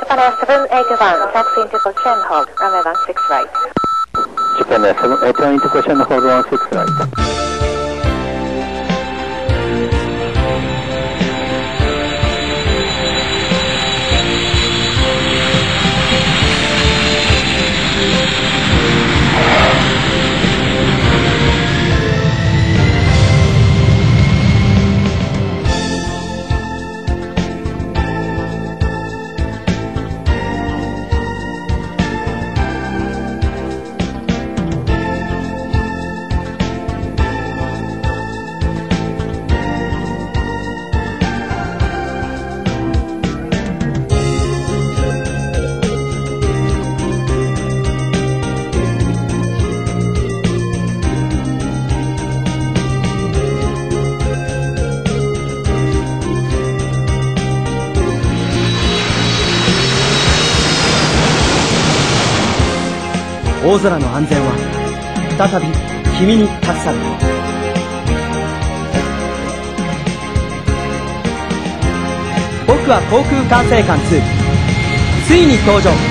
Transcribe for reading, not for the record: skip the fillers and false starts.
Japan Air 781, taxi into Cochin, hold, runway 16 right. Japan Air 781 into Cochin, hold 16 right. 大空の安全は再び君に託された。僕は航空管制官2、ついに登場。